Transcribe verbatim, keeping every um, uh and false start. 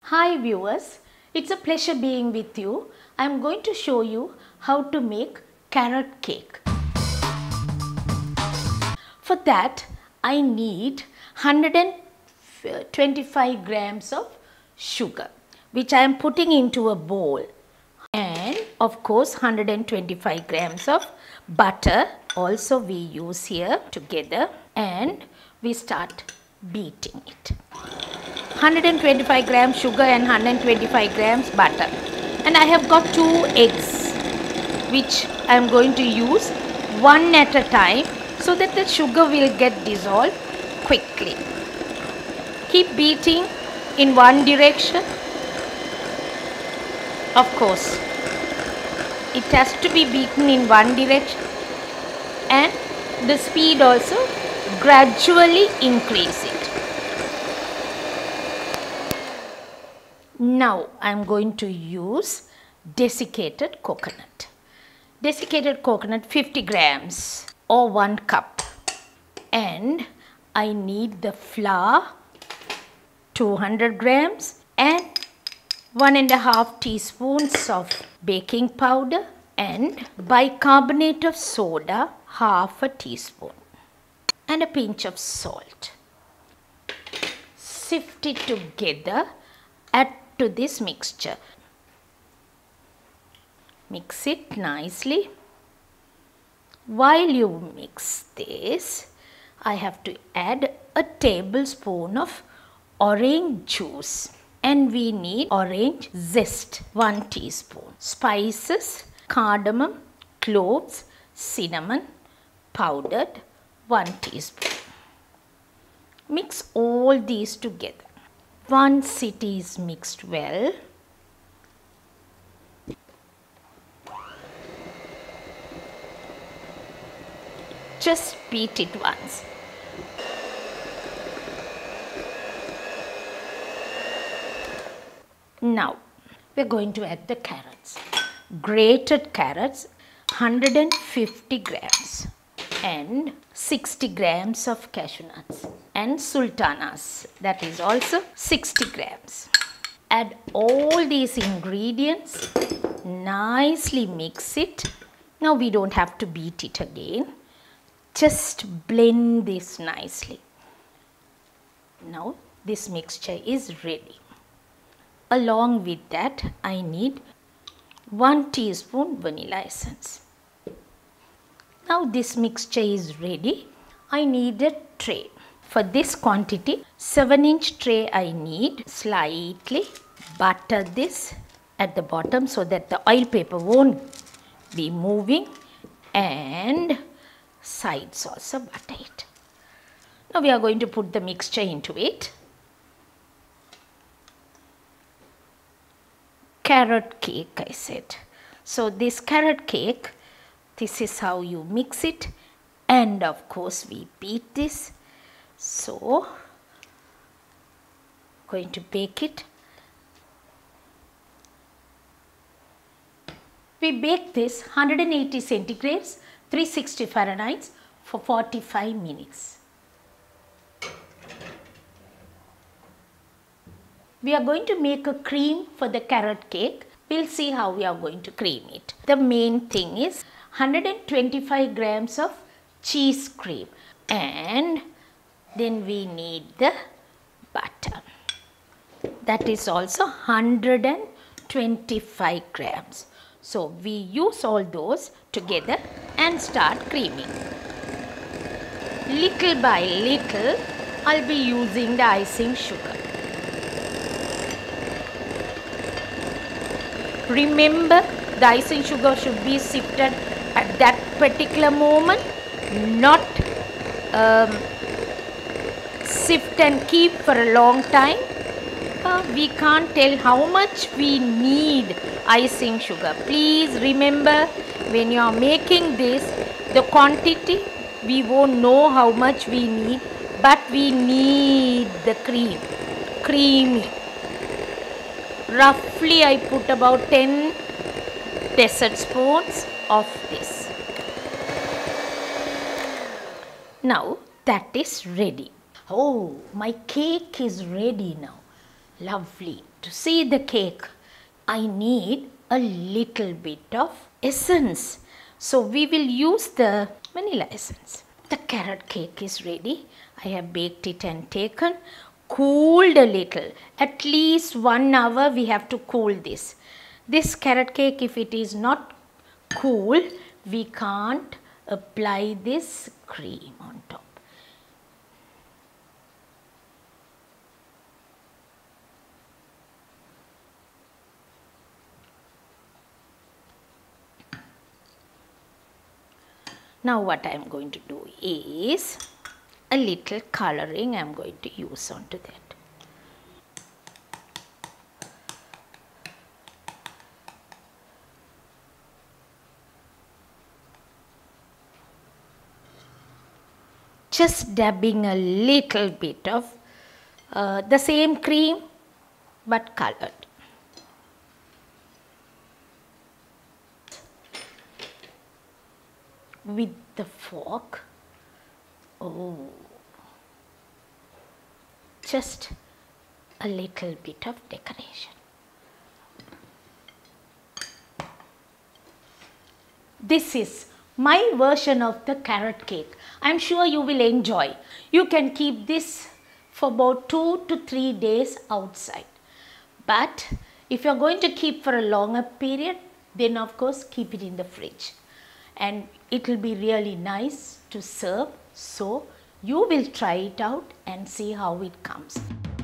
Hi viewers, it's a pleasure being with you. I am going to show you how to make carrot cake. For that I need one hundred twenty-five grams of sugar which I am putting into a bowl, and of course one hundred twenty-five grams of butter also we use here together, and we start beating it. one hundred twenty-five grams sugar and one hundred twenty-five grams butter, and I have got two eggs which I am going to use one at a time so that the sugar will get dissolved quickly. Keep beating in one direction. Of course it has to be beaten in one direction, and the speed also gradually increase it. Now I am going to use desiccated coconut. Desiccated coconut fifty grams or one cup, and I need the flour two hundred grams and one and a half teaspoons of baking powder and bicarbonate of soda half a teaspoon and a pinch of salt. Sift it together. Add to this mixture. Mix it nicely. While you mix this, I have to add a tablespoon of orange juice, and we need orange zest, one teaspoon. Spices, cardamom, cloves, cinnamon, powdered, one teaspoon. Mix all these together. Once it is mixed well, just beat it once. Now we are going to add the carrots. Grated carrots one hundred fifty grams and sixty grams of cashew nuts and sultanas, that is also sixty grams. Add all these ingredients, nicely mix it. Now we don't have to beat it again, just blend this nicely. Now this mixture is ready. Along with that I need one teaspoon vanilla essence. Now this mixture is ready. I need a tray. For this quantity, seven inch tray I need. Slightly butter this at the bottom so that the oil paper won't be moving, and sides also butter it. Now we are going to put the mixture into it. Carrot cake, I said. So this carrot cake, this is how you mix it, and of course we beat this. So going to bake it. We bake this one hundred eighty centigrades, three hundred sixty Fahrenheit for forty-five minutes. We are going to make a cream for the carrot cake. We'll see how we are going to cream it. The main thing is one hundred twenty-five grams of cheese cream, and then we need the butter. That is also one hundred twenty-five grams. So we use all those together and start creaming. Little by little I'll be using the icing sugar. Remember, the icing sugar should be sifted at that particular moment, not um, sift and keep for a long time. Uh, we can't tell how much we need icing sugar. Please remember, when you are making this, the quantity we won't know how much we need, but we need the cream, creamy. Roughly I put about ten dessert spoons of this. Now that is ready. Oh, my cake is ready now. Lovely. To see the cake, I need a little bit of essence. So we will use the vanilla essence. The carrot cake is ready. I have baked it and taken, cooled a little. At least one hour we have to cool this. This carrot cake, if it is not cool, we can't apply this cream on top. Now what I am going to do is a little coloring I am going to use onto that. Just dabbing a little bit of uh, the same cream but colored. With the fork, oh, just a little bit of decoration. This is my version of the carrot cake. I am sure you will enjoy. You can keep this for about two to three days outside. But if you are going to keep for a longer period, then of course keep it in the fridge. And it will be really nice to serve. So you will try it out and see how it comes.